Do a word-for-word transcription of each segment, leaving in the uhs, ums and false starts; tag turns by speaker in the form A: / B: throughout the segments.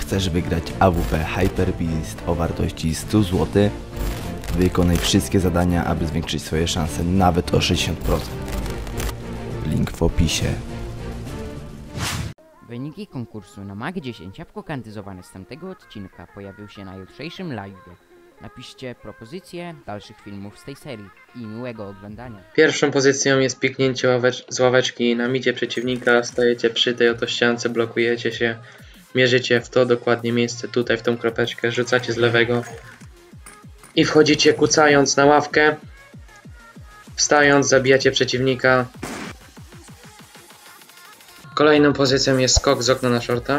A: Chcesz wygrać A W P Hyper Beast o wartości sto złotych? Wykonaj wszystkie zadania, aby zwiększyć swoje szanse nawet o sześćdziesiąt procent. Link w opisie.
B: Wyniki konkursu na Mag dziesięć jabłko kandyzowane z tamtego odcinka pojawią się na jutrzejszym live'ie. Napiszcie propozycje dalszych filmów z tej serii i miłego oglądania.
C: Pierwszą pozycją jest piknięcie ławecz z ławeczki na midzie przeciwnika. Stajecie przy tej oto ściance, blokujecie się, mierzycie w to dokładnie miejsce, tutaj w tą kropeczkę, rzucacie z lewego i wchodzicie kucając na ławkę. Wstając, zabijacie przeciwnika. Kolejną pozycją jest skok z okna na shorta.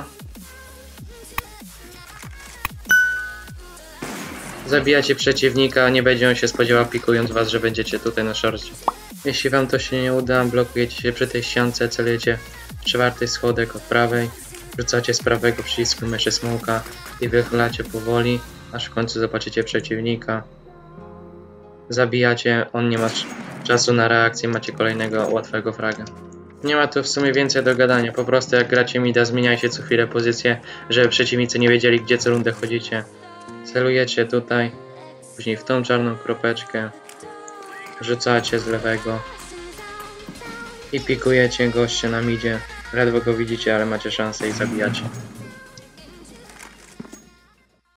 C: Zabijacie przeciwnika, nie będzie on się spodziewał, pikując was, że będziecie tutaj na shorcie. Jeśli wam to się nie uda, blokujecie się przy tej ściance, celujecie w czwarty schodek od prawej, rzucacie z prawego przycisku myszy smoka i wychylacie powoli, aż w końcu zobaczycie przeciwnika. Zabijacie, on nie ma czasu na reakcję, macie kolejnego łatwego fraga. Nie ma tu w sumie więcej do gadania, po prostu jak gracie mida, zmieniajcie co chwilę pozycję, żeby przeciwnicy nie wiedzieli, gdzie co rundę chodzicie. Celujecie tutaj, później w tą czarną kropeczkę, rzucacie z lewego i pikujecie gościa na midzie. Ledwo go widzicie, ale macie szansę i zabijacie.